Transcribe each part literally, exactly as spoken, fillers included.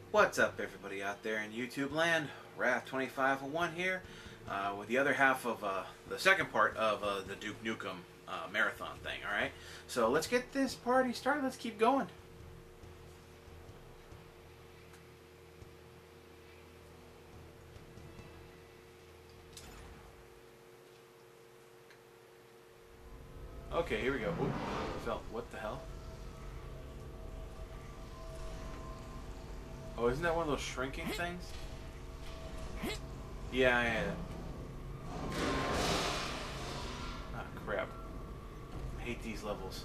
What's up, everybody out there in YouTube land? Wrath twenty-five oh one here, uh, with the other half of uh, the second part of uh, the Duke Nukem uh, marathon thing. All right, so let's get this party started. Let's keep going. Okay, here we go. Ooh, felt what the hell? Oh, isn't that one of those shrinking things? Yeah, yeah. Ah, crap. I hate these levels.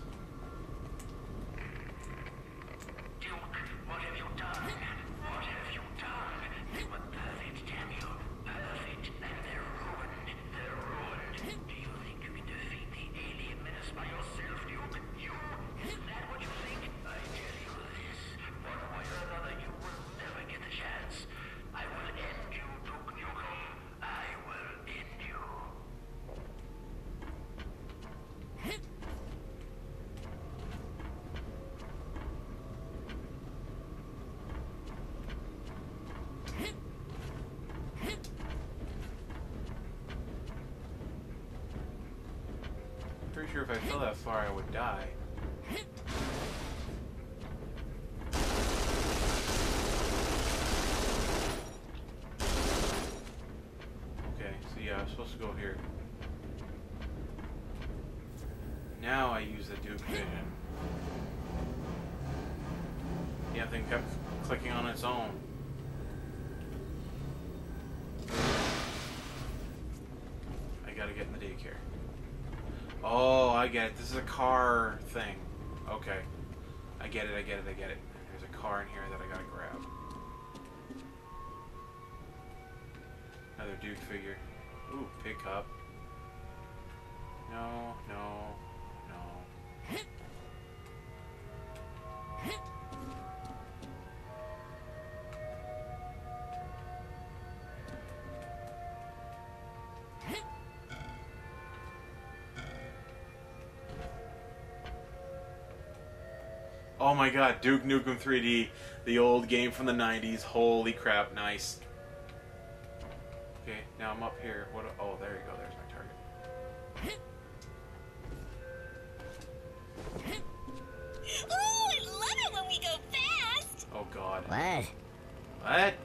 Duke, what have you done? What have you done? You were perfect, Daniel. Perfect, and they're ruined. They're ruined. Do you think you can defeat the alien menace by yourself, Duke? You? Is that what you think? I tell you this. One way or another, you will never get the chance. I will end you, Duke Nukem. I will end you. Pretty sure if I fell that far, I would die. Okay, so yeah, I'm supposed to go here. Now I use the Duke Vision. Yeah, thing kept clicking on its own. I gotta get in the daycare. Oh, I get it. This is a car thing. Okay. I get it, I get it, I get it. There's a car in here that I gotta grab. Another Duke figure. Ooh, pickup. No, no, no. Oh my god, Duke Nukem three D, the old game from the nineties. Holy crap, nice. Okay, now I'm up here. What? Oh, there you go. There's my target. Ooh, I love it when we go fast! Oh god. What? What?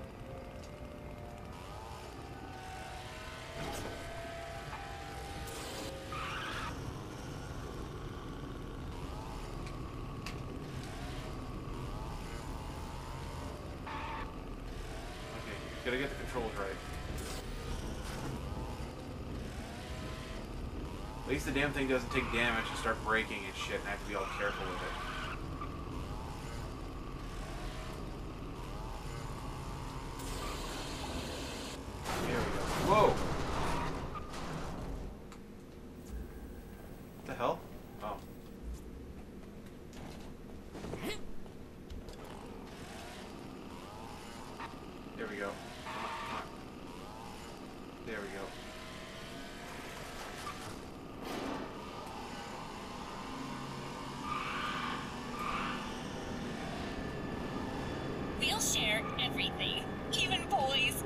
Gotta get the controls right. At least the damn thing doesn't take damage and start breaking and shit, and I have to be all careful with it. There we go. Whoa! What the hell? Oh. There we go. There we go. We'll share everything, even boys.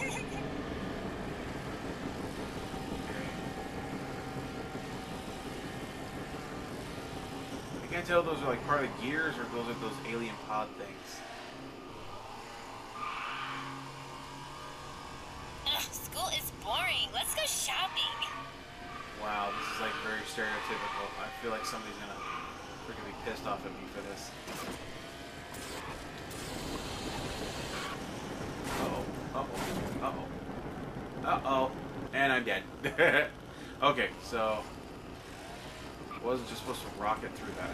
I can't tell if those are like part of the gears or if those are those alien pod things. Ugh, school is boring. Let's go shopping. Wow, this is like very stereotypical. I feel like somebody's gonna freaking be pissed off at me for this. Uh-oh. Uh-oh. Uh-oh. Uh-oh. And I'm dead. Okay, so... I wasn't just supposed to rocket through that.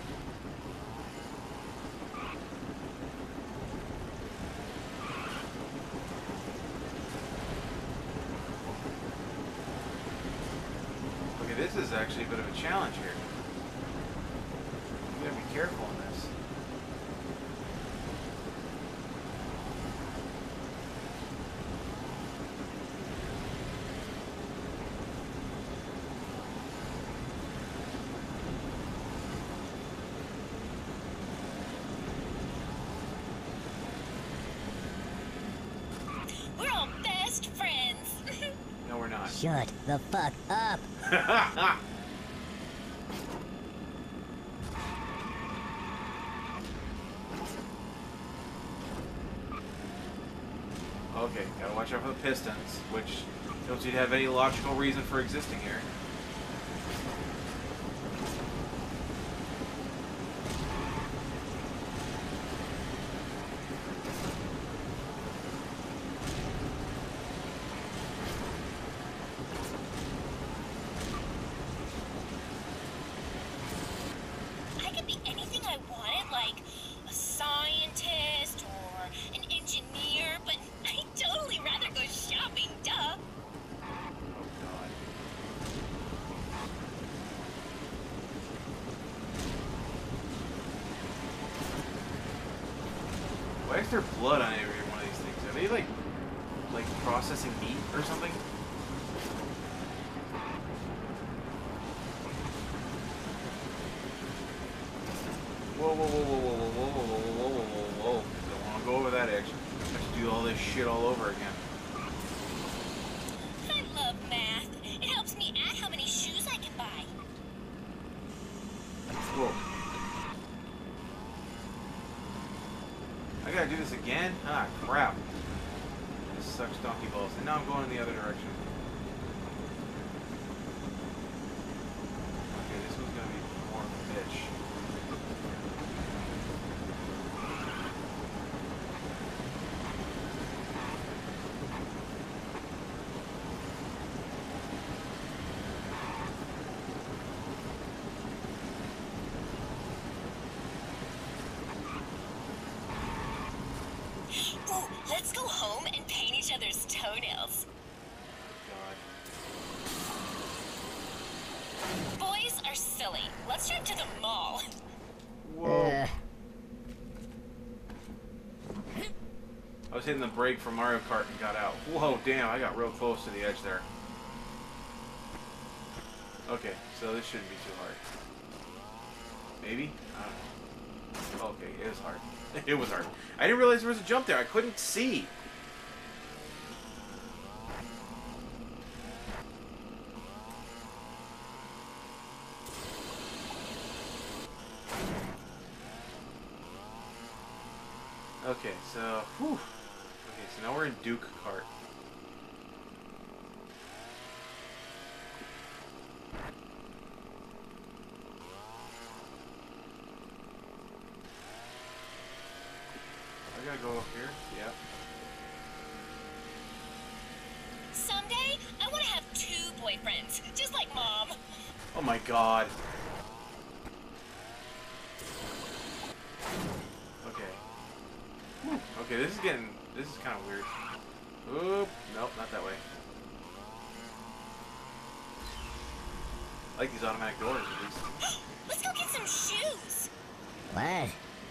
Okay, this is actually a bit of a challenge here. You gotta be careful in this. Shut the fuck up. Okay, gotta watch out for the pistons, which don't seem to have any logical reason for existing here. I could be anything I wanted, like a scientist or an engineer, but I'd totally rather go shopping, duh. Oh god. Why is there blood on every one of these things? Are they like, like processing meat or something? Whoa, whoa, whoa, whoa, whoa, whoa, whoa, whoa, whoa, whoa, whoa, whoa. Don't want to go over that edge. I have to do all this shit all over again. I love math. It helps me add how many shoes I can buy. Whoa. I gotta do this again? Ah, crap. This sucks donkey balls. And now I'm going in the other direction. Okay, this one's gonna be more of a bitch. Ooh, let's go home and paint each other's toenails. God. Boys are silly. Let's drive to the mall. Whoa. Uh, I was hitting the brake for Mario Kart and got out. Whoa, damn, I got real close to the edge there. Okay, so this shouldn't be too hard. Maybe? I don't know. Okay, it was hard. It was hard. I didn't realize there was a jump there. I couldn't see. Okay, so, whew. Okay, so now we're in Duke Kart. I gotta go up here. Yep. Someday, I want to have two boyfriends, just like Mom. Oh my god. Okay. Whew. Okay, this is getting, this is kind of weird. Oop, nope, not that way. I like these automatic doors at least. Let's go get some shoes. what?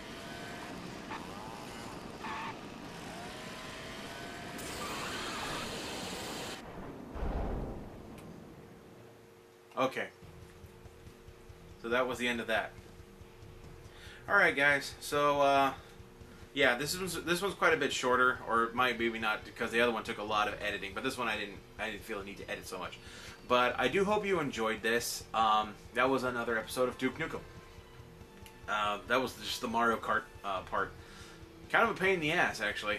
Okay. So that was the end of that. Alright guys, so uh yeah, this one's this one's quite a bit shorter, or it might maybe not, because the other one took a lot of editing, but this one I didn't I didn't feel the need to edit so much. But I do hope you enjoyed this. Um, that was another episode of Duke Nukem. Uh, that was just the Mario Kart uh, part. Kind of a pain in the ass, actually.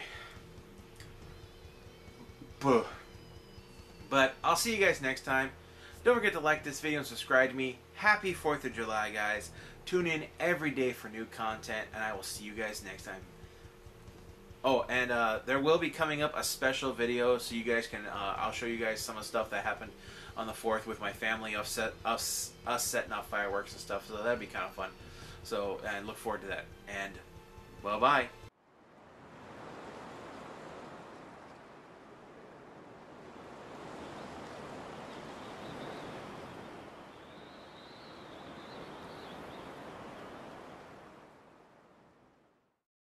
Buh. But I'll see you guys next time. Don't forget to like this video and subscribe to me. Happy fourth of July, guys. Tune in every day for new content, and I will see you guys next time. Oh, and uh, there will be coming up a special video, so you guys can, uh, I'll show you guys some of the stuff that happened on the fourth with my family, of set, us, us setting off fireworks and stuff, so that'd be kind of fun. So, and look forward to that. And, well, bye.